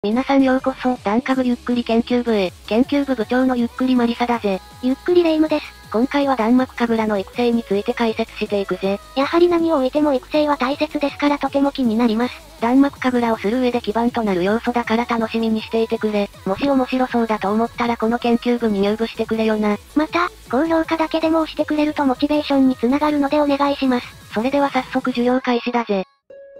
皆さんようこそ、段家具ゆっくり研究部へ。研究部部長のゆっくりマリサだぜ。 ゆっくりレ夢ムです。 今回は弾幕神楽の育成について解説していくぜ。 やはり何を置いても育成は大切ですからとても気になります。 弾幕神楽をする上で基盤となる要素だから楽しみにしていてくれ。もし面白そうだと思ったらこの研究部に入部してくれよな。 また、高評価だけでも押してくれるとモチベーションにつながるのでお願いします。 それでは早速授業開始だぜ。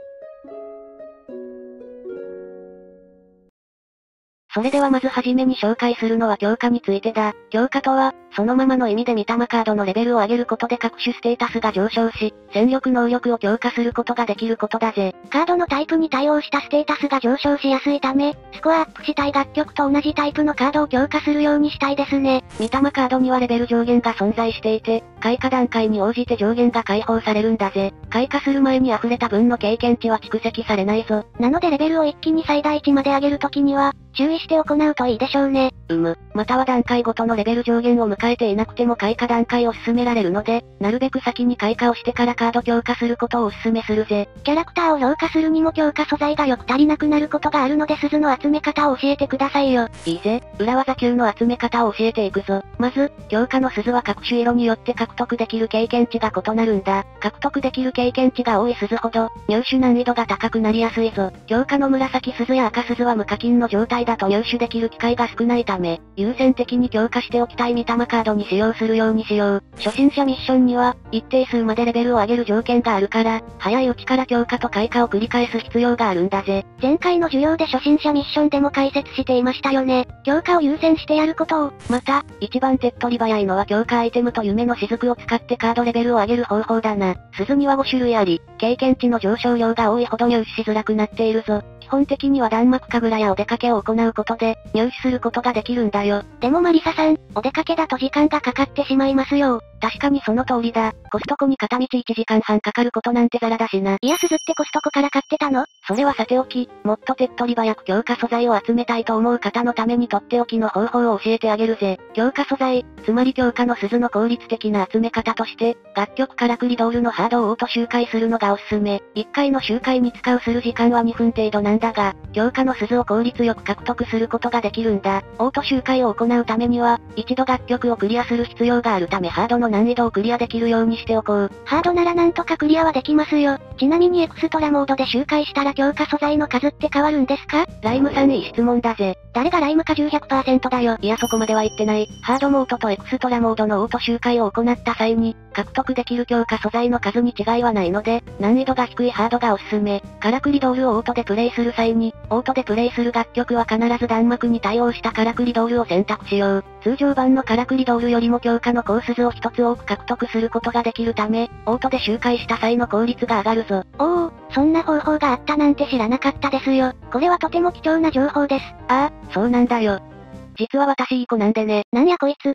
それではまずはじめに紹介するのは強化についてだ。強化とは、そのままの意味で御霊カードのレベルを上げることで各種ステータスが上昇し、戦力能力を強化することができることだぜ。 カードのタイプに対応したステータスが上昇しやすいため、スコアアップしたい楽曲と同じタイプのカードを強化するようにしたいですね。 御霊カードにはレベル上限が存在していて、開花段階に応じて上限が解放されるんだぜ。開花する前に溢れた分の経験値は蓄積されないぞ。 なのでレベルを一気に最大値まで上げるときには、注意して行うといいでしょうね。 または段階ごとのレベル上限を迎えていなくても開花段階を進められるので、なるべく先に開花をしてからカード強化することをお勧めするぜ。 キャラクターを評価するにも強化素材がよく足りなくなることがあるので鈴の集め方を教えてくださいよ。 いいぜ、裏技級の集め方を教えていくぞ。まず、強化の鈴は各種色によって獲得できる経験値が異なるんだ。獲得できる経験値が多い鈴ほど、入手難易度が高くなりやすいぞ。強化の紫鈴や赤鈴は無課金の状態だと入手できる機会が少ないため、優先的に強化しておきたい御霊カードに使用するようにしよう。初心者ミッションには、一定数までレベルを上げる条件があるから、早いうちから強化と開花を繰り返す必要があるんだぜ。 前回の授業で初心者ミッションでも解説していましたよね。強化を優先してやることを。 また、一番手っ取り早いのは強化アイテムと夢の雫を使ってカードレベルを上げる方法だな。鈴には5種類あり、経験値の上昇量が多いほど入手しづらくなっているぞ。基本的には弾幕神楽やお出かけを行うことで、入手することができるんだよ。 でもマリサさん、お出かけだと時間がかかってしまいますよ。 確かにその通りだ。コストコに片道1時間半かかることなんてザラだしな。 いや鈴ってコストコから買ってたの？ それはさておき、もっと手っ取り早く強化素材を集めたいと思う方のためにとっておきの方法を教えてあげるぜ。強化素材、つまり強化の鈴の効率的な集め方として、楽曲からクリドールのハードをオート周回するのがおすすめ。1回の周回に使うする時間は2分程度なんだが、強化の鈴を効率よく獲得することができるんだ。オート周回を行うためには、一度楽曲をクリアする必要があるためハードの難易度をクリアできるようにしておこう。 ハードならなんとかクリアはできますよ。ちなみにエクストラモードで周回したら強化素材の数って変わるんですか？ ライムさんいい質問だぜ。 誰がライムか100% だよ。 いやそこまでは言ってない。ハードモードとエクストラモードのオート周回を行った際に、獲得できる強化素材の数に違いはないので、難易度が低いハードがおすすめ。カラクリドールをオートでプレイする際に、オートでプレイする楽曲は必ず弾幕に対応したカラクリドールを選択しよう。通常版のカラクリドールよりも強化のコース図を一つ多く獲得することができるため、オートで周回した際の効率が上がるぞ。 おお、そんな方法があったなんて知らなかったですよ。これはとても貴重な情報です。 ああ、そうなんだよ。実は私いい子なんでね。 なんやこいつ。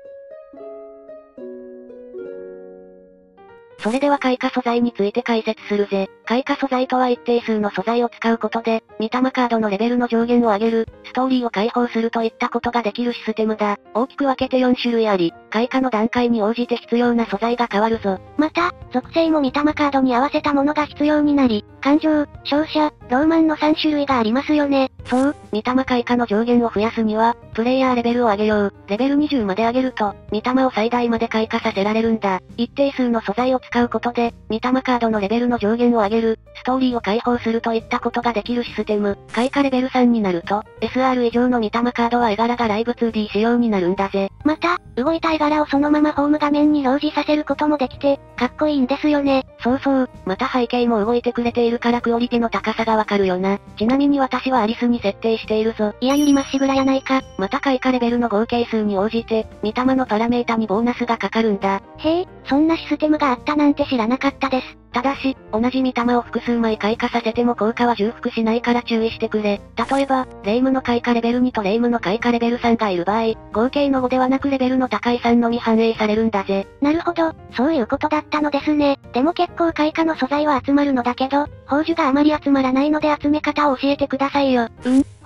それでは開花素材について解説するぜ。開花素材とは一定数の素材を使うことで、御霊カードのレベルの上限を上げる、ストーリーを解放するといったことができるシステムだ。大きく分けて4種類あり、開花の段階に応じて必要な素材が変わるぞ。 また、属性も御霊カードに合わせたものが必要になり、感情、勝者、ローマンの3種類がありますよね。 そう、御霊開花の上限を増やすには、プレイヤーレベルを上げよう。レベル20まで上げると、御霊を最大まで開花させられるんだ。一定数の素材を使うことで、御霊カードのレベルの上限を上げる、ストーリーを解放するといったことができるシステム。開花レベル3になると、SR 以上の御霊カードは絵柄がライブ 2D 仕様になるんだぜ。 また、動いた絵柄をそのままホーム画面に表示させることもできて、かっこいいんですよね。 そうそう、また背景も動いてくれているからクオリティの高さがわかるよな。ちなみに私はアリスに設定しているぞ。 いやゆりまっしぐらやないか。 また開花レベルの合計数に応じて、御霊のパラメータにボーナスがかかるんだ。 へえ、そんなシステムがあったなんて知らなかったです。 ただし、同じ御霊を複数枚開花させても効果は重複しないから注意してくれ。例えば、レイムの開花レベル2とレイムの開花レベル3がいる場合、合計の5ではなくレベルの高い3のみ反映されるんだぜ。 なるほど、そういうことだったのですね。でも結構開花の素材は集まるのだけど、宝珠があまり集まらないので集め方を教えてくださいよ。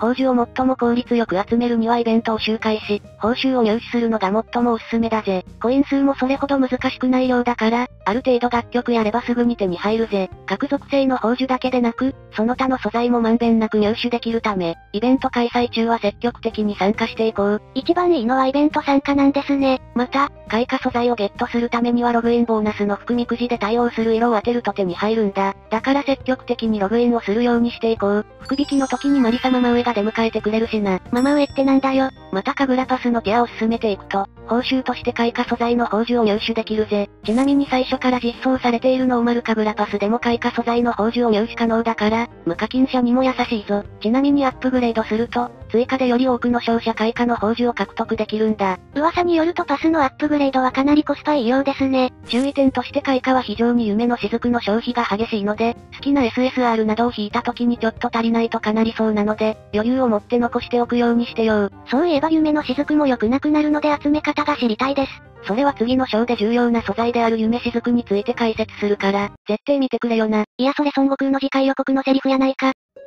宝珠を最も効率よく集めるにはイベントを周回し、報酬を入手するのが最もおすすめだぜ。コイン数もそれほど難しくないようだから、ある程度楽曲やればすぐに手に入るぜ。各属性の宝珠だけでなく、その他の素材もまんべんなく入手できるため、イベント開催中は積極的に参加していこう。 一番いいのはイベント参加なんですね。 また、開花素材をゲットするためにはログインボーナスの含みくじで対応する色を当てると手に入るんだ。だから積極的にログインをするようにしていこう。福引きの時にマリサママ上が出迎えてくれるしな。 ママ上ってなんだよ。 また神楽パスのティアを進めていくと、報酬として開花素材の宝珠を入手できるぜ。ちなみに最初から実装されているノーマル神楽パスでも開花素材の宝珠を入手可能だから、無課金者にも優しいぞ。ちなみにアップグレードすると、追加でより多くの勝者開花の宝珠を獲得できるんだ。 噂によるとパスのアップグレードはかなりコスパいいようですね。 注意点として開花は非常に夢の雫の消費が激しいので、好きな SSR などを引いた時にちょっと足りないとかなりそうなので、余裕を持って残しておくようにしてよ。 そういえば夢の雫も良くなくなるので集め方が知りたいです。 それは次の章で重要な素材である夢雫について解説するから、絶対見てくれよな。 いやそれ孫悟空の次回予告のセリフやないか。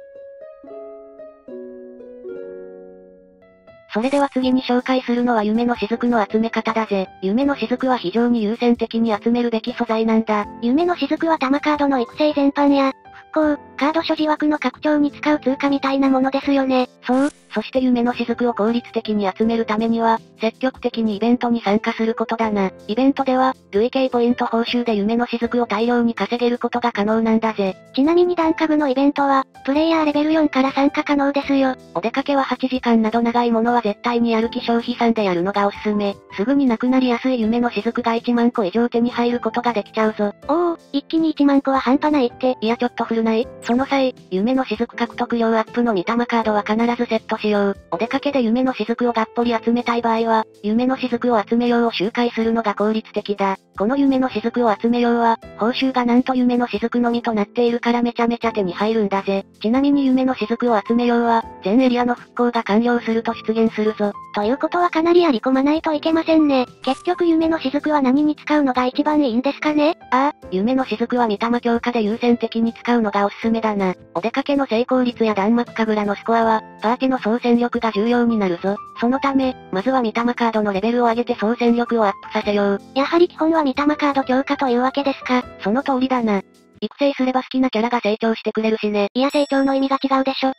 それでは次に紹介するのは夢の雫の集め方だぜ。夢の雫は非常に優先的に集めるべき素材なんだ。 夢の雫は玉カードの育成全般や、復興、カード所持枠の拡張に使う通貨みたいなものですよね。 そう、そして夢の雫を効率的に集めるためには、積極的にイベントに参加することだな。イベントでは、累計ポイント報酬で夢の雫を大量に稼げることが可能なんだぜ。 ちなみにダンカグのイベントは、プレイヤーレベル4から参加可能ですよ。 お出かけは8時間など長いものは絶対にやる気消費産でやるのがおすすめ。すぐになくなりやすい夢の雫が1万個以上手に入ることができちゃうぞ。 おお、一気に1万個は半端ないって。 いやちょっと古ない？その際、夢の雫獲得量アップの御霊カードは必ずセットしよう。お出かけで夢の雫をがっぽり集めたい場合は、夢の雫を集めようを周回するのが効率的だ。この夢の雫を集めようは、報酬がなんと夢の雫のみとなっているからめちゃめちゃ手に入るんだぜ。ちなみに夢の雫を集めようは、全エリアの復興が完了すると出現するぞ。 ということはかなりやり込まないといけませんね。結局夢の雫は何に使うのが一番いいんですかね？ ああ、夢の雫は御霊強化で優先的に使うのがおすすめだな。お出かけの成功率や弾幕神楽のスコアは、パーティの総戦力が重要になるぞ。そのため、まずは御霊カードのレベルを上げて総戦力をアップさせよう。 やはり基本は御霊カード強化というわけですか？ その通りだな。育成すれば好きなキャラが成長してくれるしね。 いや成長の意味が違うでしょ。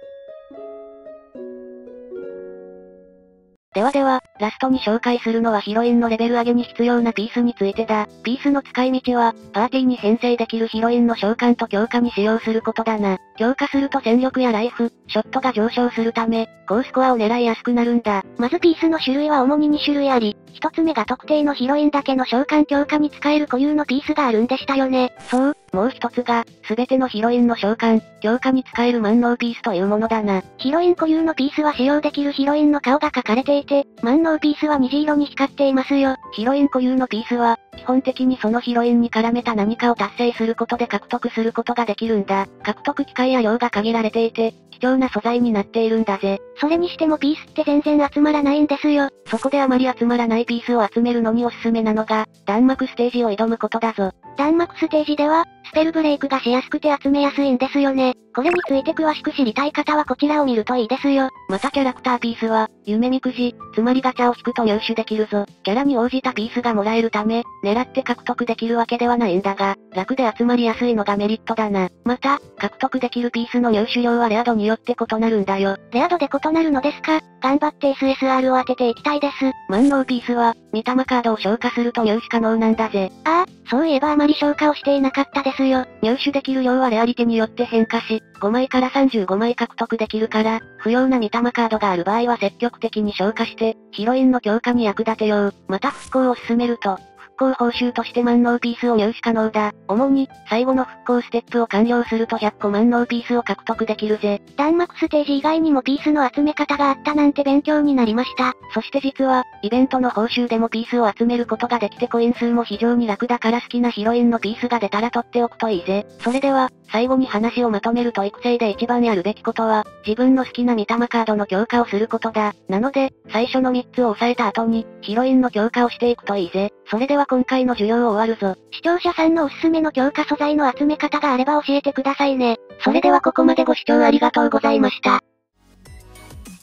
では、ラストに紹介するのはヒロインのレベル上げに必要なピースについてだ。ピースの使い道は、パーティーに編成できるヒロインの召喚と強化に使用することだな。強化すると戦力やライフ、ショットが上昇するため、高スコアを狙いやすくなるんだ。 まずピースの種類は主に2種類あり、1つ目が特定のヒロインだけの召喚強化に使える固有のピースがあるんでしたよね。 そう、もう一つが、すべてのヒロインの召喚、強化に使える万能ピースというものだな。 ヒロイン固有のピースは使用できるヒロインの顔が描かれていて、万能ピースは虹色に光っていますよ。 ヒロイン固有のピースは、基本的にそのヒロインに絡めた何かを達成することで獲得することができるんだ。獲得機会や量が限られていて、貴重な素材になっているんだぜ。 それにしてもピースって全然集まらないんですよ。 そこであまり集まらないピースを集めるのにおすすめなのが、弾幕ステージを挑むことだぞ。 弾幕ステージでは、スペルブレイクがしやすくて集めやすいんですよね。これについて詳しく知りたい方はこちらを見るといいですよ。 またキャラクターピースは、夢みくじ、つまりガチャを引くと入手できるぞ。キャラに応じたピースがもらえるため、狙って獲得できるわけではないんだが、楽で集まりやすいのがメリットだな。また、獲得できるピースの入手量はレア度によって異なるんだよ。 レア度で異なるのですか？頑張って SSR を当てていきたいです。 万能ピースは、御霊カードを消化すると入手可能なんだぜ。 ああ、そういえばあまり消化をしていなかったですよ。 入手できる量はレアリティによって変化し、5枚から35枚獲得できるから、不要な御霊カードがある場合は積極的に消化して、ヒロインの強化に役立てよう。また復興を進めると、復興報酬として万能ピースを入手可能だ。主に、最後の復興ステップを完了すると100個万能ピースを獲得できるぜ。 弾幕ステージ以外にもピースの集め方があったなんて勉強になりました。 そして実は、イベントの報酬でもピースを集めることができてコイン数も非常に楽だから好きなヒロインのピースが出たら取っておくといいぜ。それでは、最後に話をまとめると育成で一番やるべきことは、自分の好きな御霊カードの強化をすることだ。なので、最初の3つを押さえた後に、ヒロインの強化をしていくといいぜ。それでは今回の授業を終わるぞ。 視聴者さんのおすすめの強化素材の集め方があれば教えてくださいね。それではここまでご視聴ありがとうございました。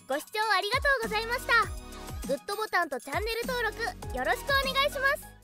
ご視聴ありがとうございました。グッドボタンとチャンネル登録よろしくお願いします。